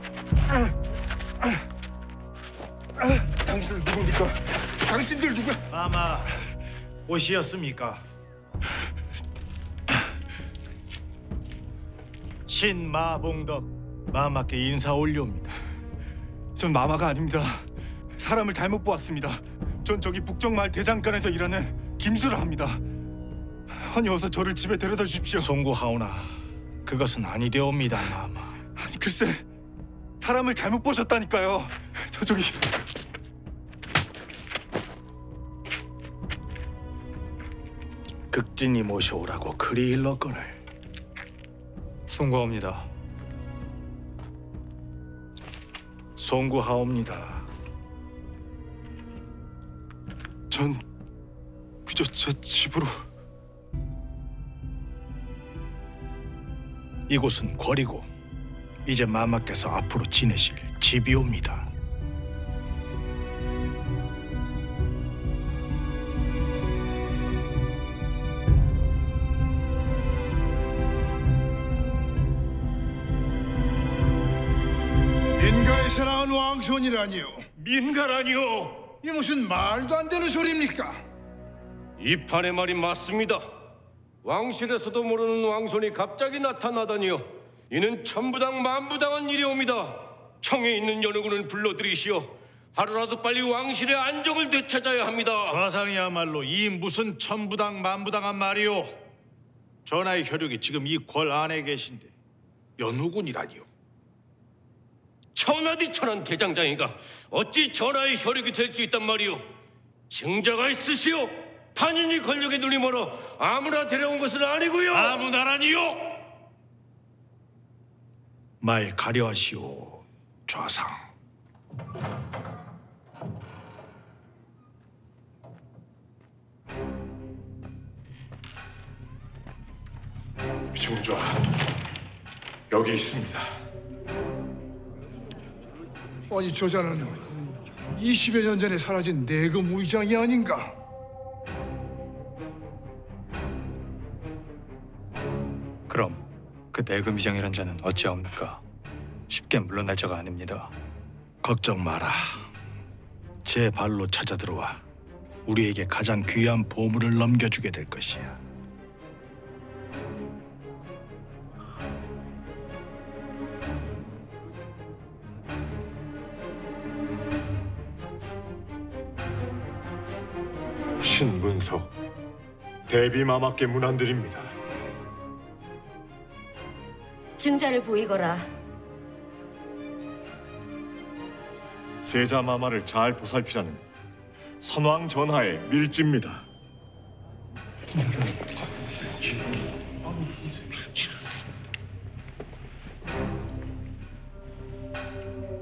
당신들 누굽니까? 당신들 누구야? 마마 옷이었습니까? 신마봉덕 마마께 인사 올려옵니다. 전 마마가 아닙니다. 사람을 잘못 보았습니다. 전 저기 북정마을 대장간에서 일하는 김수를 합니다. 아니 어서 저를 집에 데려다 주십시오. 송구하오나 그것은 아니되옵니다, 마마. 아니 글쎄 사람을 잘못 보셨다니까요. 저기 극진이 모셔오라고 그리 일렀거늘. 송구합니다. 송구하옵니다. 전 그저 제 집으로. 이곳은 거리고 이제 마마께서 앞으로 지내실 집이옵니다. 민가에서 나온 왕손이라니요. 민가라니요? 이 무슨 말도 안 되는 소리입니까? 이 판의 말이 맞습니다. 왕실에서도 모르는 왕손이 갑자기 나타나다니요. 이는 천부당 만부당한 일이옵니다. 청에 있는 연구는 불러들이시오. 하루라도 빨리 왕실의 안정을 되찾아야 합니다. 좌상이야말로 이 무슨 천부당 만부당한 말이오. 전하의 혈육이 지금 이 궐 안에 계신데 연후군이라니요. 천하디천한 대장장이가 어찌 전하의 혈육이 될 수 있단 말이오. 증자가 있으시오. 탄인이 권력에 눈이 멀어 아무나 데려온 것은 아니고요. 아무나라니요. 말 가려하시오, 좌상. 증좌 여기 있습니다. 아니 저자는 20여 년 전에 사라진 내금 의장이 아닌가? 그럼 그 내금시장이란 자는 어찌하옵니까? 쉽게 물러날 자가 아닙니다. 걱정 마라. 제 발로 찾아 들어와 우리에게 가장 귀한 보물을 넘겨주게 될 것이야. 신문석, 대비마마께 문안드립니다. 증자를 보이거라. 세자마마를 잘 보살피라는 선왕 전하의 밀지입니다.